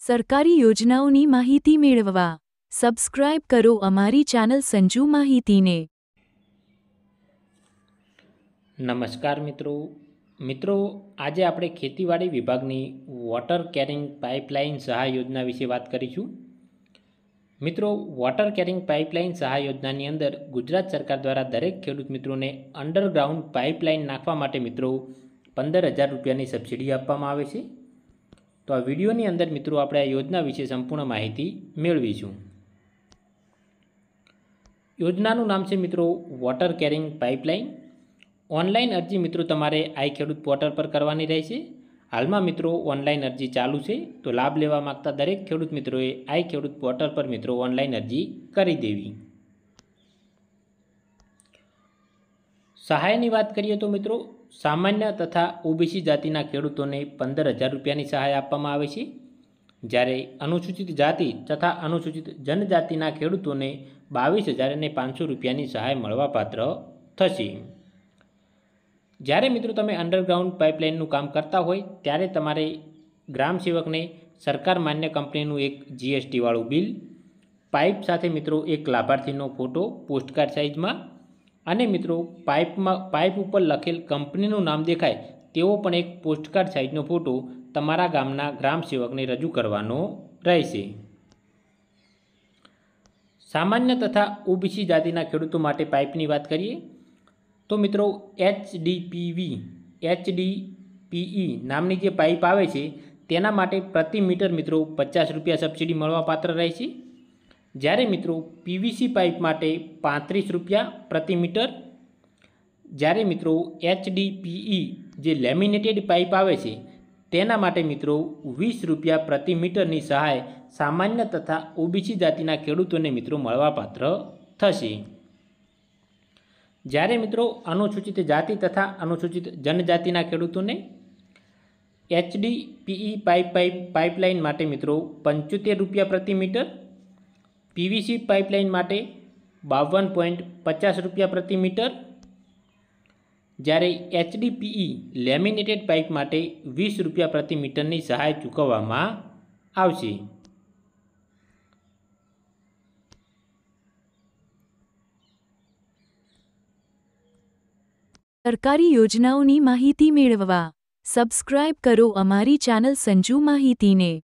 સરકારી યોજનાઓની માહિતી મેળવવા સબસ્ક્રાઇબ કરો અમારી ચેનલ સંજુ માહિતીને। નમસ્કાર મિત્રો આજે આપણે ખેતીવાડી વિભાગની વોટર કેરિંગ પાઇપલાઇન સહાય યોજના વિશે વાત કરીશું। મિત્રો, વોટર કેરિંગ પાઇપલાઇન સહાય યોજનાની અંદર ગુજરાત સરકાર દ્વારા દરેક ખેડૂત મિત્રોને અંડરગ્રાઉન્ડ પાઇપલાઇન નાખવા માટે મિત્રો 15,000 રૂપિયાની સબસિડી આપવામાં આવે છે। તો આ વિડીયોની અંદર મિત્રો આપણે આ યોજના વિશે સંપૂર્ણ માહિતી મેળવીશું। યોજનાનું નામ છે મિત્રો વોટર કેરિંગ પાઇપલાઇન। ઓનલાઈન અરજી મિત્રો તમારે આઈ ખેડૂત પોર્ટલ પર કરવાની રહેશે। હાલમાં મિત્રો ઓનલાઈન અરજી ચાલુ છે, તો લાભ લેવા માગતા દરેક ખેડૂત મિત્રોએ આઈ ખેડૂત પોર્ટલ પર મિત્રો ઓનલાઈન અરજી કરી દેવી। સહાયની વાત કરીએ તો મિત્રો સામાન્ય તથા ઓબીસી જાતિના ખેડૂતોને 15,000 રૂપિયાની સહાય આપવામાં આવે છે, જ્યારે અનુસૂચિત જાતિ તથા અનુસૂચિત જનજાતિના ખેડૂતોને 22,500 રૂપિયાની સહાય મળવાપાત્ર થશે। જ્યારે મિત્રો તમે અંડરગ્રાઉન્ડ પાઇપલાઇનનું કામ કરતા હોય ત્યારે તમારે ગ્રામ સેવકને સરકાર માન્ય કંપનીનું એક જીએસટી વાળું બિલ, પાઇપ સાથે મિત્રો એક લાભાર્થીનો ફોટો પોસ્ટકાર્ડ સાઇઝમાં અને મિત્રો પાઇપ ઉપર લખેલ કંપનીનું નામ દેખાય તેવો પણ એક પોસ્ટકાર્ડ સાઇઝનો ફોટો તમારા ગામના ગ્રામ સેવકને રજૂ કરવાનો રહેશે। સામાન્ય તથા ઓબીસી જાતિના ખેડૂતો માટે પાઇપની વાત કરીએ તો મિત્રો એચડીપીઈ નામની જે પાઇપ આવે છે તેના માટે પ્રતિ મીટર મિત્રો 50 રૂપિયા સબસિડી મળવાપાત્ર રહેશે, જ્યારે મિત્રો પીવીસી પાઇપ માટે 35 રૂપિયા પ્રતિ મીટર, જ્યારે મિત્રો એચડીપીઈ જે લેમિનેટેડ પાઇપ આવે છે તેના માટે મિત્રો 20 રૂપિયા પ્રતિ મીટરની સહાય સામાન્ય તથા ઓબીસી જાતિના ખેડૂતોને મિત્રો મળવાપાત્ર થશે। જ્યારે મિત્રો અનુસૂચિત જાતિ તથા અનુસૂચિત જનજાતિના ખેડૂતોને એચડીપીઈ પાઇપલાઇન માટે મિત્રો 75 રૂપિયા પ્રતિ મીટર, પીવીસી પાઇપલાઇન માટે 52.50 રૂપિયા પ્રતિ મીટર, જ્યારે એચડીપીઈ લેમિનેટેડ પાઇપ માટે 20 રૂપિયા પ્રતિ મીટરની સહાય ચૂકવવામાં આવશે। સરકારી યોજનાઓની માહિતી મેળવવા સબસ્ક્રાઇબ કરો અમારી ચેનલ સંજુ માહિતીને।